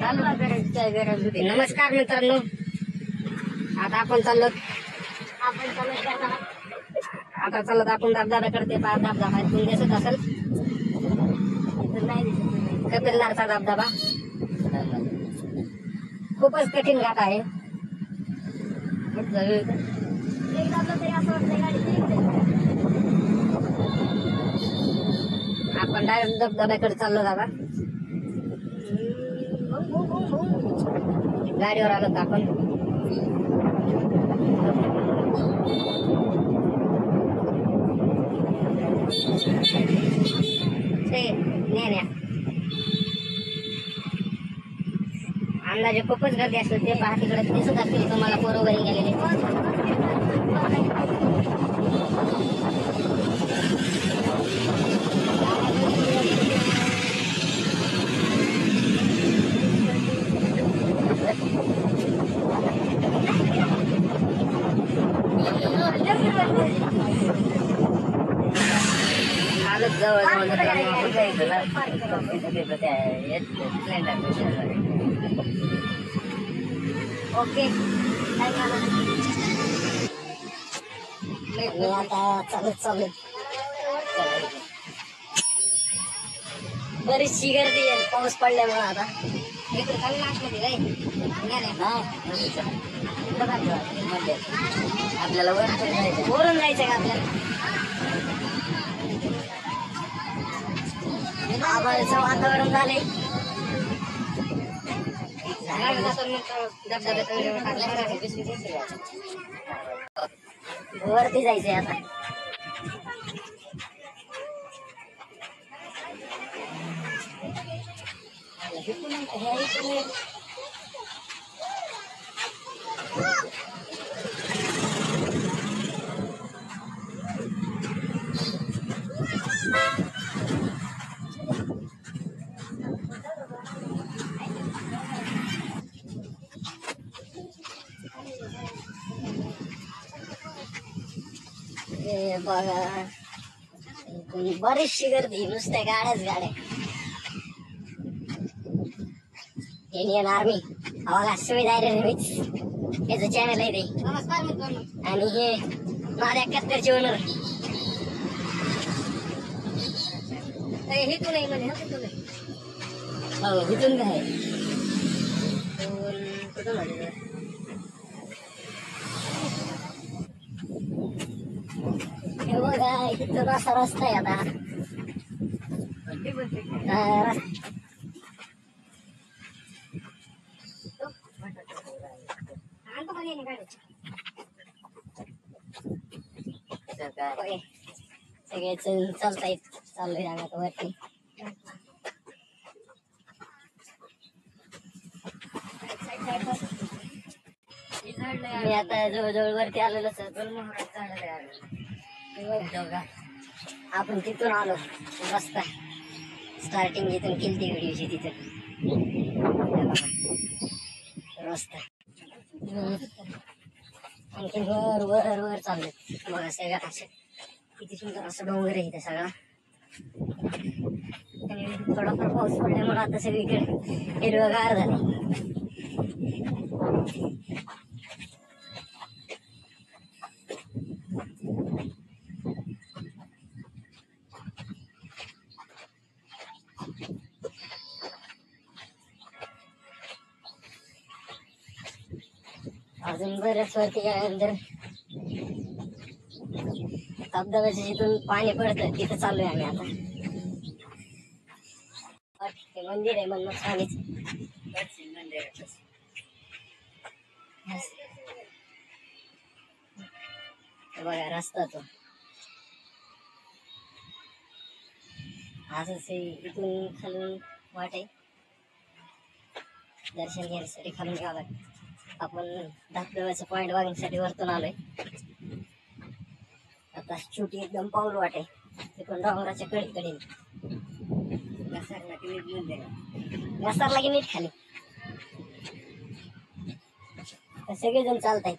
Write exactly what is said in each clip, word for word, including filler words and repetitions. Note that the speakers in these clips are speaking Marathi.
नमस्कार मित्रांनो, आता आपण चाललो आपण चालत आता चालत आपण धबधब्याकडे ते पार धबधबा तुम्ही दिसत असेल कपिलनाथचा धबधबा. खूपच कठीण घाट आहे. आपण डायरेक्ट धबधब्याकडे चाललो दादा. गाडीवर आलो आपण. अंदाजे खूपच गर्दी असते. ते पहा तिकडे दिसत असतील तुम्हाला पोरं घरी गेलेले. आलंच जवळ ओके. मी आता चालत चालत बरीचशी गर्दी आहे पाऊस पडल्यामुळे. आता इकडे चालू नाचमध्ये आपल्याला वर जायचं वरून जायचं का आपल्याला. आभाळाचं वातावरण झालंय. वरती जायचंय आता. बघा बरीचशी गर्दी, नुसत्या गाड्याच गाड्या. इंडियन आर्मी बघा सुविधा याचं चॅनल आहे ते. नमस्कार मित्रांनो. आणि हे माझ्या कत्तरचे ओनर. हिथून आहे म्हणे. हो हिथून काय कुठं झाले बघा. इथं असा रस्ता आहे आता. सगळे चालतायत. चाललोय रांगात वरती. मी आता जवळजवळ वरती आलेलो सर. आपण तिथून आलो. रस्ता स्टार्टिंग जिथून केली व्हिडिओची तिथं रस्ता. आणखी वर वर वर चाललं बघा. सगळ्या असं किती सुंदर असं डोंगर आहे इथे सगळा. थोडाफार पाऊस पडल्यामुळे आता सगळीकडे हिरवगार झाले. अजून बऱ्याच वरती गेल्यानंतर धबधब्याच्या जिथून पाणी पडतं तिथं चाललोय आम्ही आता. ते मंदिर आहे मन्मथ स्वामीच. बघा रस्ता तो असंच इथून खालून वाट आहे. दर्शन घेण्यासाठी खालून घ्यावं लागतं. आपण धबधब्याचं पॉइंट बघण्यासाठी वरतून आलोय. आता छोटी एकदम पाऊल वाट आहे. ते पण डोंगराच्या कडीकडे घसरला की नीट घसरला की नीट खाली. सगळेजण चालतायत.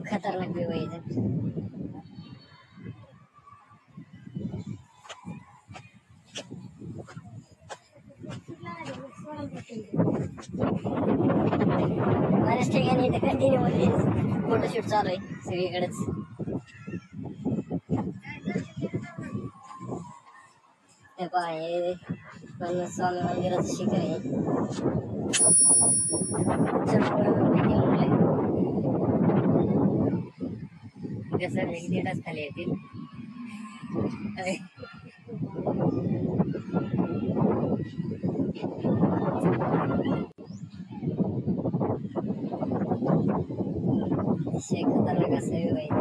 खतरनाक व्ह्यू आहे इथं. बऱ्याच ठिकाणी इथे कंटिन्यू मध्ये फोटोशूट चालू आहे सगळीकडेच. हे पहा हे पण स्वामी मंदिराचं शिखर आहे. कसं एकदेटाच खाली येतील. खतरनाक असं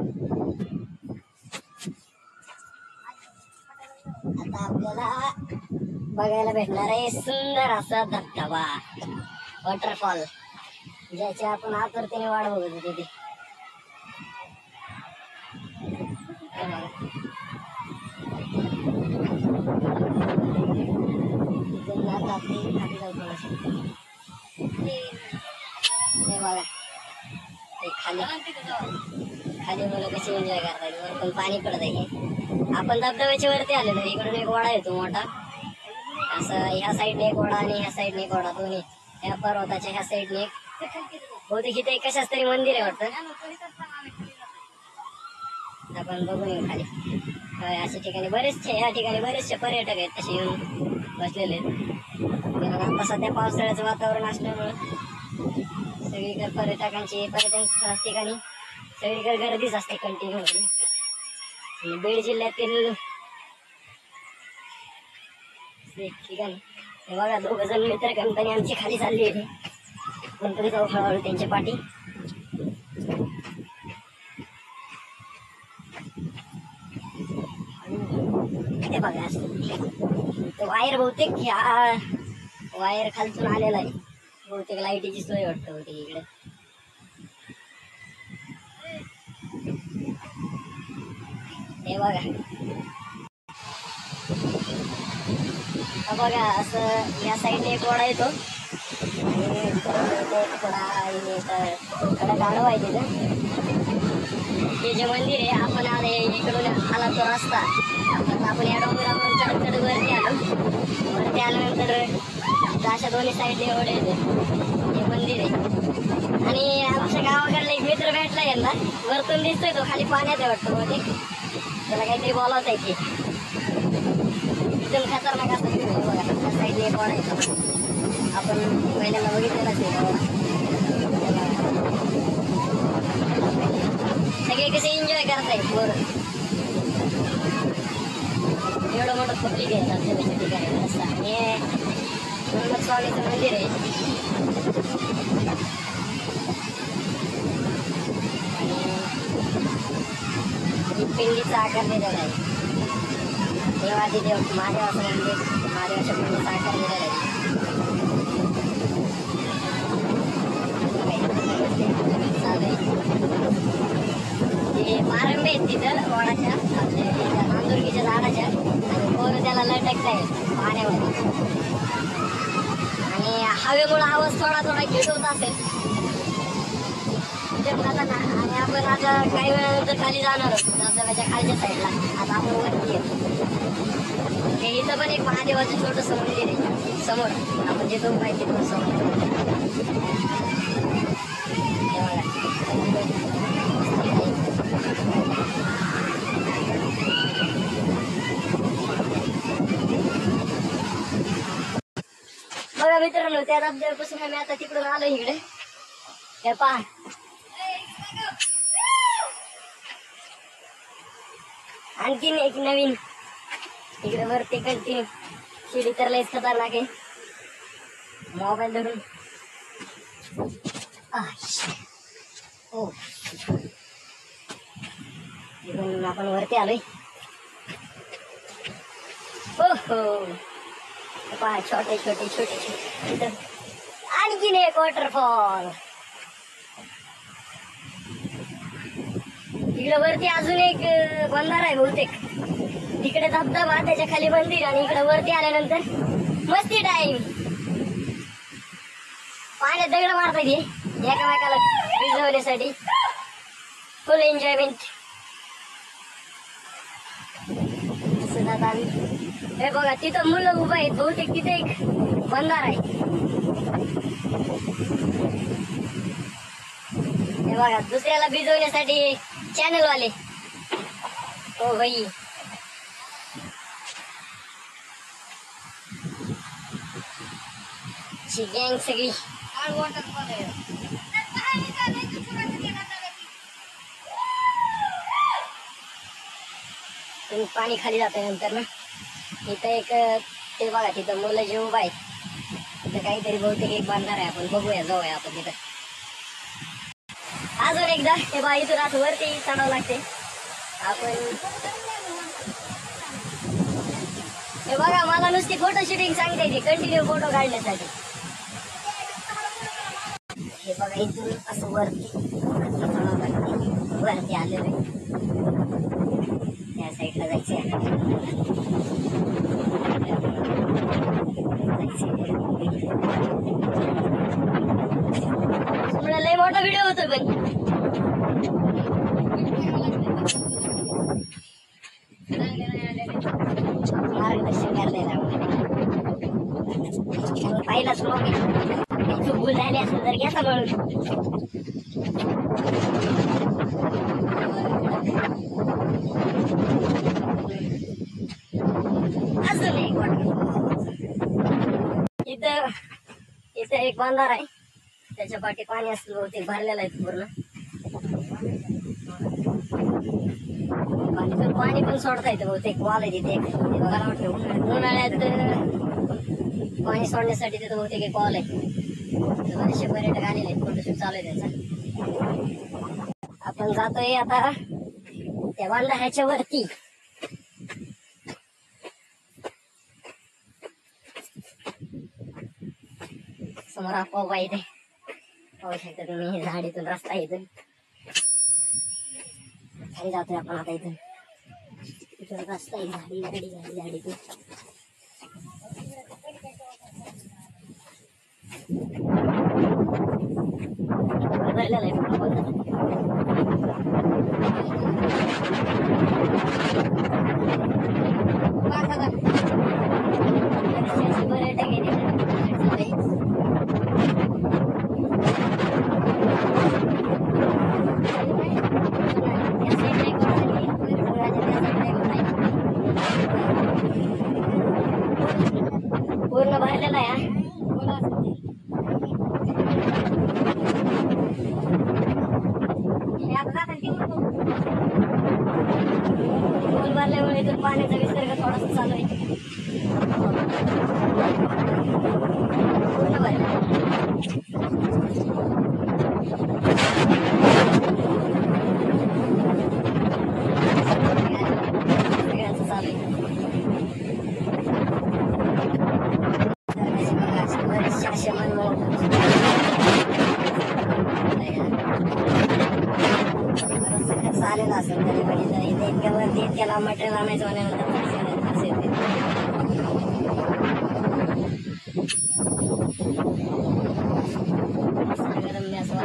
आता आपल्याला बघायला भेटणार आहे सुंदर असा धबधबा, वॉटरफॉल, ज्याची आपण आतुरतेने वाट बघत होतो. तिथे बघा खाली खाली मुलं कशी एन्जॉय करतात, वरतून पाणी पडत आहे. आपण धबधब्याच्या वरती आलेलो. इकडून एक ओढा येतो मोठा, असं ह्या साईडने एक ओढा आणि ह्या साईडने एक ओढा, दोन्ही ह्या पर्वताच्या ह्या साईडने एक. बहुतेक इथे कशाच तरी मंदिर आहे वाटतं. आपण बघून येऊ खाली. अशा ठिकाणी बरेचसे या ठिकाणी बरेचसे पर्यटक आहेत तसे येऊन बसलेले आहेत. आता सध्या पावसाळ्याचं वातावरण असल्यामुळं सगळीकडे पर्यटकांची पर्यटन ठिकाणी सगळीकडे गर्दीच असते कंटिन्यू. बीड जिल्ह्यातील ठिकाणी हे बघा दोघ जण मित्र कंपनी आमची खाली चालली आहे. कोणतरी जाऊ हळूहळू त्यांच्या पाठी. ते बघा ते वायर बहुतेक ह्या वायर खालतून आलेला आहे. बहुतेक लाईटीची सोय वाटतं होती इकडे. हे बघा बघा असं या साईडने एक ओढा येतो आणि थोडा कडक आडवा आहे तिथं. हे जे मंदिर आहे आपण आले इकडून आला तो रस्ता. आपण या डोंगरावरून चढत चढत वरती आलो. वरती आल्यानंतर अशा दोन्ही साईडने ओढे येते. हे मंदिर आहे आणि आमच्या गावाकडला एक मित्र भेटला यांना. वरतून दिसतोय तो खाली पाण्यात आहे वाटतं बहुतेक. त्याला काहीतरी बोलावता येते. एकदम खतरनाक असं बघा त्या साईडने एक ओढा येतो. आपण पहिल्यांदा बघितलेलाच आहे. सगळे कसे एन्जॉय करतायत बरं. एवढं मोठं पब्लिक आहे धबधब्याच्या ठिकाणी रस्ता. हे हनुमत स्वामीचं मंदिर आहे. आणि पिंडीचा आकार दिलेला आहे. देवादी देव महादेवाचं मंदिर, महादेवाच्या पिंडीचा आकार दिलेला आहे. ते मारंबे आहेत तिथं वडाच्या नांदुर्गीच्या झाडाच्या आणि पोरं त्याला लटकत आहे पाण्यामध्ये. आणि हवेमुळे आवाज थोडा थोडा गिट होत असेल. आणि आपण आता काही वेळानंतर खाली जाणार आहोत धबधब्याच्या खालच्या साईडला. आता आपण वरती येतो. हे इथं पण एक महादेवाचं छोटंसं मंदिर आहे समोर. आपण जिथून पाहिजे तिथून समोर. बघा मित्रांनो त्या धबधब्यापासून आम्ही आता तिकडून आलो इकडे. हे पहा आणखीन एक नवीन इकडे वरती कंटिन्यू शिडी तर लयच खतरनाक आहे. मोबाईल धरून हो इकडून आपण वरती आलोय. हो हो पहा छोटे छोटे छोटे छोटे आणखीन एक वॉटरफॉल. इकडे वरती अजून एक बंधारा आहे बहुतेक. तिकडे धबधबा त्याच्या खाली मंदिर आणि इकडे वरती आल्यानंतर मस्ती टाईम. पाण्यात दगड मारता येते एकामेकाला भिजवण्यासाठी. फुल एन्जॉयमेंट. हे बघा तिथं मुलं उभं आहेत, बहुतेक तिथे एक बंधार आहे. हे बघा दुसऱ्याला भिजवण्यासाठी चॅनल वाले. हो भाई ची गँग सगळी. पाणी खाली जात नंतर ना. इथं एक ते बघा तिथं मुलं जे उभा आहेत तिथं काहीतरी बहुतेक एक बांधणार आहे. आपण बघूया, जाऊया आपण तिथं अजून एकदा. हे बघा इथून असं वरती चढावं लागते आपण. हे बघा मला नुसती फोटो शूटिंग सांगते ती कंटिन्यू फोटो काढण्यासाठी. हे बघा इथून असं वरती चढावं लागते. वरती आलेलं आहे, त्या साईडला जायचंय. तुम्हाला लय मोठा व्हिडिओ होतो पण मार्गदर्शन करायला पाहिलाच मग चूक भूल झाली असेल तर घ्या सांभाळून. अजून एक इथं इथं एक बांधार आहे, त्याच्या पाठी पाणी असलं बहुतेक भरलेलं आहे पूर्ण. पाणी पाणी पण सोडता येतं बहुतेक. वाल आहे तिथे एक, बघायला वाटतं उन्हाळ्यात पाणी सोडण्यासाठी तिथं बहुतेक एक वॉल आहे. बरेचसे पर्यटक आलेले आहेत, फोटोशूट चालू आहे त्याचा. आपण जातोय आता त्या बांधाऱ्याच्या वरती. समोर आपोआप इथे पाहू शकता तुम्ही, झाडीतून रस्ता इथून खाली जातोय आपण आता. इथून इथून रस्ता आहे, झाडी झाडी झाडी झाडीतून. भरलेला आहे पर्यटक आहे. पूर्ण भरलेला आहे. पूल भरल्यामुळे इथून पाण्याचा विसर्ग थोडासा चालू आहे. पूर्ण भरलेला सगळ्यांचं चालू आहे. बरेचसे आलेला असेल तरी पण इथं इथे इतक्या वरती इतक्या लांब मटेरियल आणायचं म्हणल्यानंतर असे रम्य असं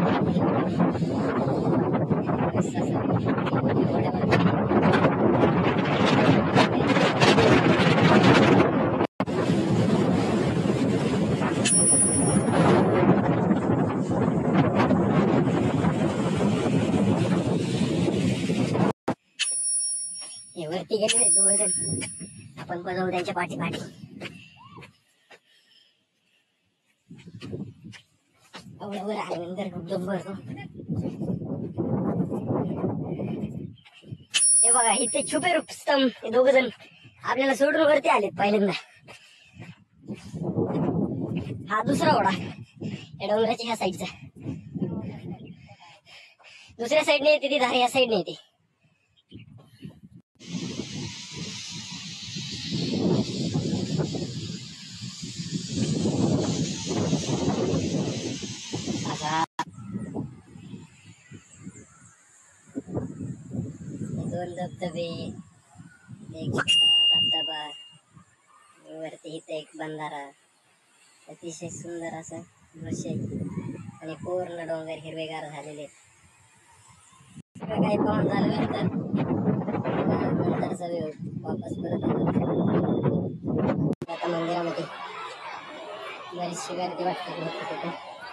वरती गेले दोघ जण. आपण पण जाऊ त्यांच्या पाठी पाठी. एवढ्या वर आल्यानंतर खूप दम भरतो. हे बघा इथे छुपे रुस्तम हे दोघ जण आपल्याला सोडून वरती आलेत पहिल्यांदा. हा दुसरा ओढा या डोंगराच्या ह्या साईडचा. दुसऱ्या साईडने येते ती धार, या साईडने येते. दोन धबधबे, एक धबधबा, वरती इथे एक बंधारा. अतिशय सुंदर असं दृश्य आणि पूर्ण डोंगर हिरवेगार झालेले. सगळं काही पाहून झाल्यानंतर नंतरचा वेळ वापस परत आलो. आता मंदिरामध्ये बरीचशी गर्दी वाटते तिथे.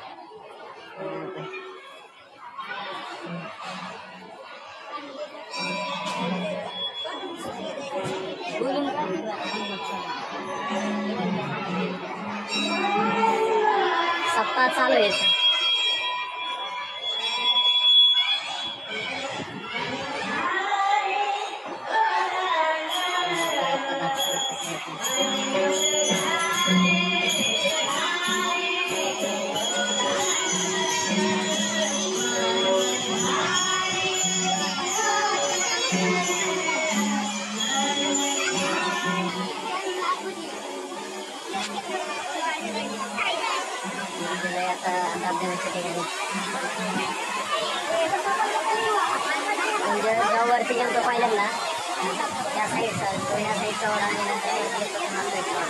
सप्ताह चालू आहे. आता धबधब्याच्या ठिकाणी म्हणजे जेव्हा वरती गेलो पहिल्यांदा त्या साईडचा तो ह्या साईडचा ओढा आणि नंतर ह्या साईडचा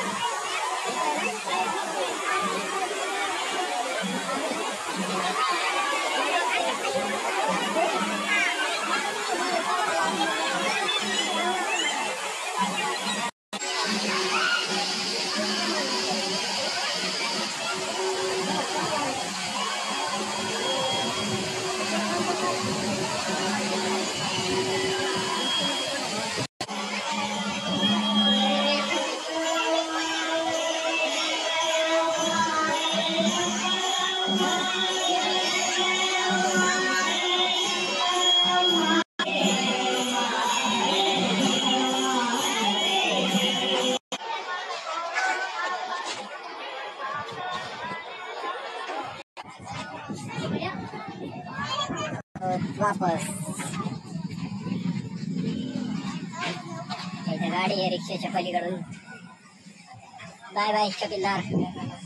वापस गाडी आहे रिक्षाच्या पलीकडून. Bye bye शकीलदार.